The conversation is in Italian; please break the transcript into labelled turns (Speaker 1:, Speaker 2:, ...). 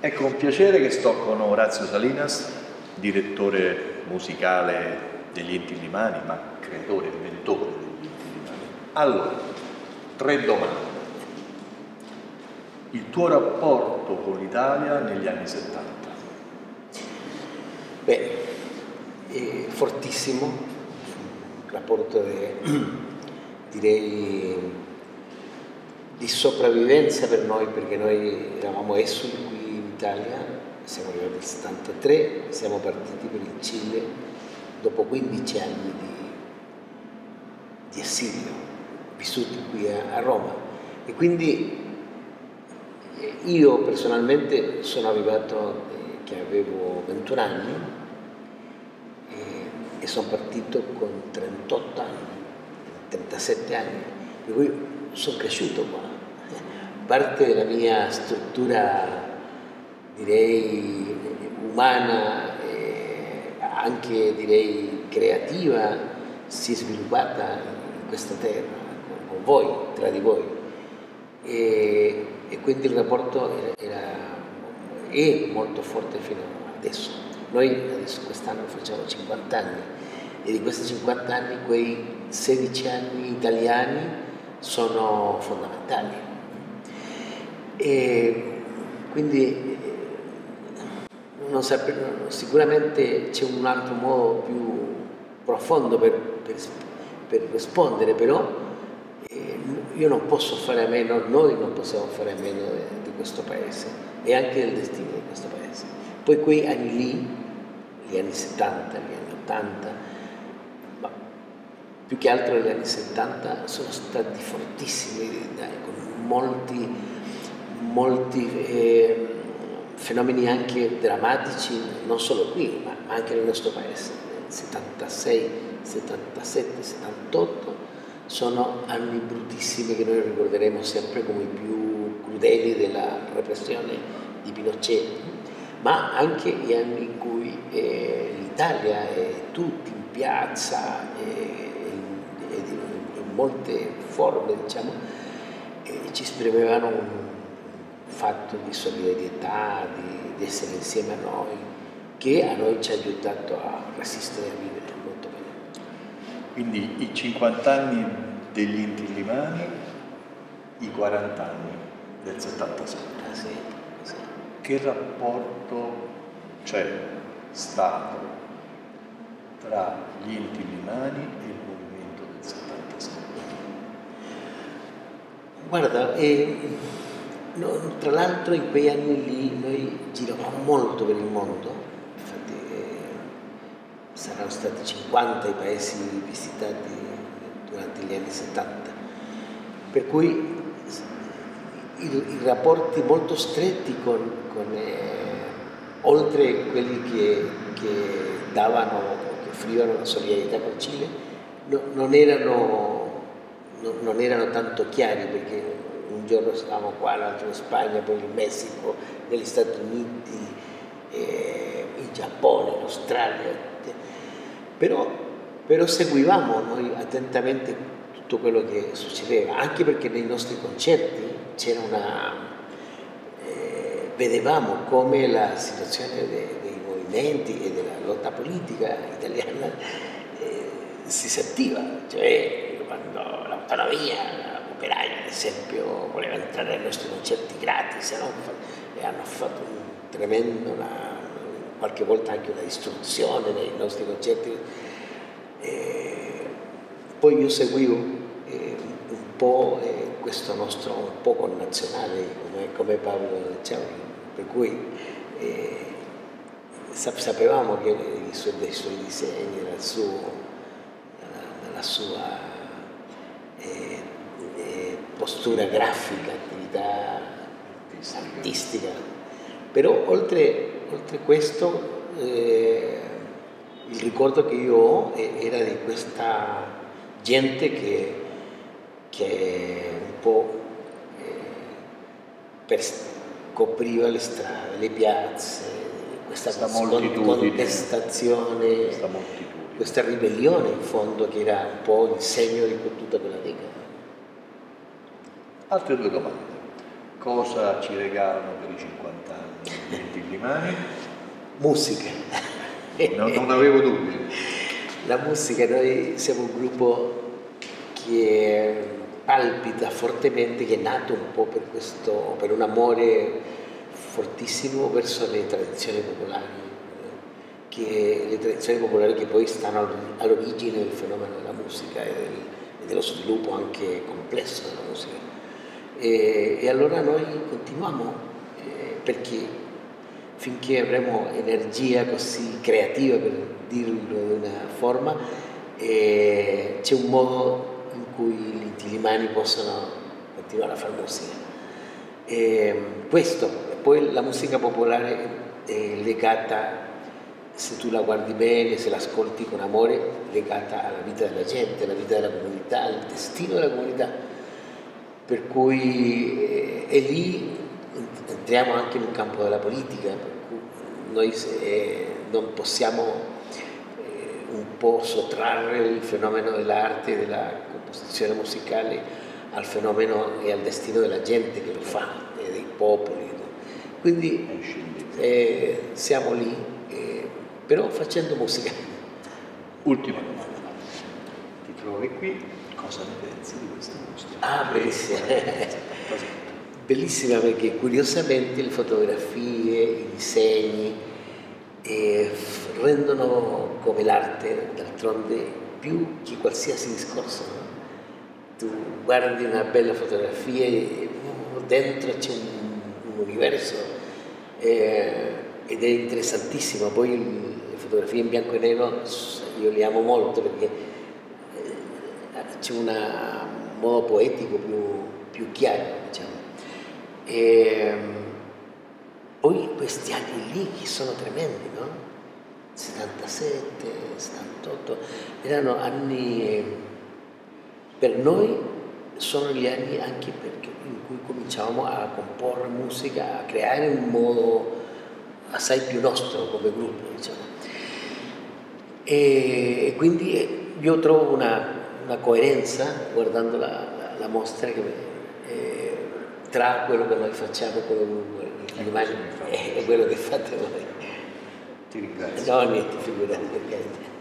Speaker 1: È con piacere che sto con Orazio Salinas, direttore musicale degli Inti Illimani, ma creatore, inventore degli Inti Illimani. Allora, 3 domande. Il tuo rapporto con l'Italia negli anni 70?
Speaker 2: Beh, è fortissimo, un rapporto direi di sopravvivenza per noi, perché noi eravamo esuli qui in Italia, siamo arrivati nel 73, siamo partiti per il Cile dopo 15 anni di esilio, vissuti qui a Roma. E quindi io personalmente sono arrivato che avevo 21 anni e sono partito con 38 anni, 37 anni, per cui sono cresciuto qua. Parte della mia struttura, direi, umana, anche direi creativa, si è sviluppata in questa terra, con voi, tra di voi. E quindi il rapporto è molto forte fino adesso. Noi adesso quest'anno facciamo 50 anni e di questi 50 anni quei 16 anni italiani sono fondamentali. E quindi sicuramente c'è un altro modo più profondo per rispondere, però io non posso fare a meno, noi non possiamo fare a meno di questo paese e anche del destino di questo paese. Poi quei anni lì, gli anni 70, gli anni 80, ma più che altro gli anni 70 sono stati fortissimi, con molti fenomeni anche drammatici, non solo qui, ma anche nel nostro paese. 76, 77, 78 sono anni bruttissimi che noi ricorderemo sempre come i più crudeli della repressione di Pinochet, ma anche gli anni in cui l'Italia e tutti in piazza in molte forme, diciamo, ci esprimevano un fatto di solidarietà, di essere insieme a noi, che a noi ci ha aiutato a resistere e a vivere molto bene.
Speaker 1: Quindi i 50 anni degli Inti Illimani, i 40 anni del 77.
Speaker 2: Sì, sì.
Speaker 1: Che rapporto c'è stato tra gli Inti Illimani e il movimento del 77?
Speaker 2: Guarda, tra l'altro in quei anni lì noi giravamo molto per il mondo, infatti saranno stati 50 i paesi visitati durante gli anni 70, per cui i rapporti molto stretti con oltre quelli che davano, che offrivano la solidarietà con Cile, non erano tanto chiari, perché un giorno stavamo qua, l'altro in Spagna, poi in Messico, negli Stati Uniti, in Giappone, in Australia, però seguivamo noi attentamente tutto quello che succedeva, anche perché nei nostri concerti c'era vedevamo come la situazione dei movimenti e della lotta politica italiana si sentiva, cioè quando l'autonomia operaia, ad esempio, voleva entrare ai nostri concerti gratis, no? E hanno fatto un tremendo, qualche volta anche una distruzione nei nostri concerti. Poi io seguivo un po' questo nostro un po' connazionale come Paolo Ciauri, per cui sapevamo che dei suoi disegni, dalla sua postura grafica, attività artistica, però oltre questo il ricordo che io ho era di questa gente che un po' copriva le strade, le piazze, questa contestazione, questa ribellione in fondo che era un po' il segno di tutta quella década.
Speaker 1: Altre 2 domande. cosa ci regalano per i 50 anni gli Inti-Illimani?
Speaker 2: Musica.
Speaker 1: Non avevo dubbi.
Speaker 2: La musica, noi siamo un gruppo che palpita fortemente, che è nato un po' per un amore fortissimo verso le tradizioni popolari, le tradizioni popolari che poi stanno all'origine del fenomeno della musica e dello sviluppo anche complesso della musica. E allora noi continuiamo, perché finché avremo energia così creativa, per dirlo in una forma, c'è un modo in cui gli Inti-Illimani possono continuare a fare musica. Questo, poi la musica popolare è legata, se tu la guardi bene, se la ascolti con amore, legata alla vita della gente, alla vita della comunità, al destino della comunità. Per cui e lì entriamo anche in un campo della politica, per cui noi non possiamo un po' sottrarre il fenomeno dell'arte e della composizione musicale al fenomeno e al destino della gente che lo fa, e dei popoli. Quindi siamo lì, però facendo musica.
Speaker 1: Ultima domanda. Ti trovi qui, cosa ne pensi di questa mostra?
Speaker 2: Ah, bellissima. Bellissima, perché curiosamente le fotografie, i disegni rendono come l'arte, d'altronde, più che qualsiasi discorso, no? Tu guardi una bella fotografia e dentro c'è un universo ed è interessantissimo. Poi le fotografie in bianco e nero io le amo molto, perché c'è un modo poetico più chiaro, diciamo. Poi questi anni lì che sono tremendi, no? 77, 78, erano anni, per noi sono gli anni anche in cui cominciavamo a comporre musica, a creare un modo assai più nostro come gruppo, diciamo. E quindi io trovo una coerenza, guardando la mostra, tra quello che noi facciamo, e quello che fate voi.
Speaker 1: Ti ringrazio.
Speaker 2: No, niente, figurati, perché